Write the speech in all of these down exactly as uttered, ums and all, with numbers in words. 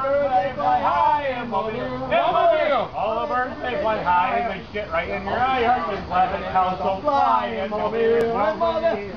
birds they fly high in Mobile. All the birds they fly high and they shit right in your eye. Aren't you glad that cows don't fly in Mobile? In Mobile, in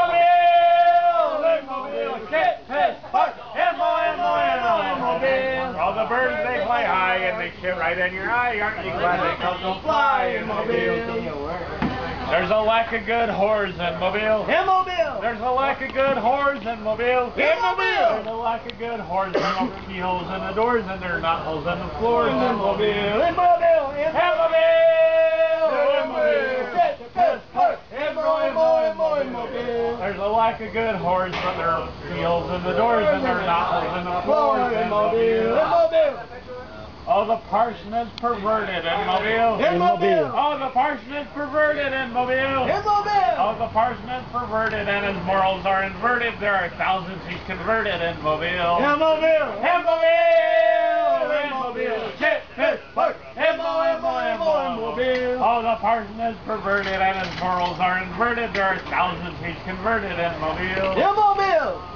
Mobile, shit, piss, fuck, in Mobile, in Mobile. All the birds they fly high and they shit right in your eye. Aren't you glad that cows don't fly in Mobile? There's a lack of good whores in Mobile. In Mobile. There's a lack of good whores in Mobile. In Mobile. There's a lack of good whores. There don't be holes in the doors and there are not holes in the floors. In Mobile. In Mobile. In Mobile. In Mobile. In Mobile. In Mobile. There's a lack of good whores, but there are holes in the doors and there are not holes in the floors. In Mobile. In Mobile. Oh, the parson is perverted in Mobile. In Mobile. Oh, the parson is perverted in Mobile. In Mobile. Oh, the parson is perverted and his morals are inverted. There are thousands he's converted in Mobile. In Mobile. In Mobile. In Mobile. Shit, piss, fuck. In Mobile. In Mobile. Oh, the parson is perverted and his morals are inverted. There are thousands he's converted in Mobile. In Mobile.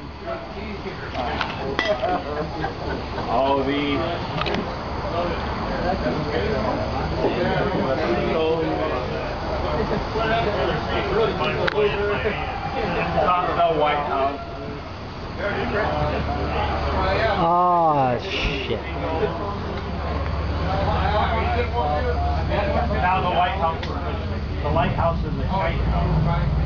Oh, the the White House. Oh shit. Now the White House, the lighthouse is the Champaign.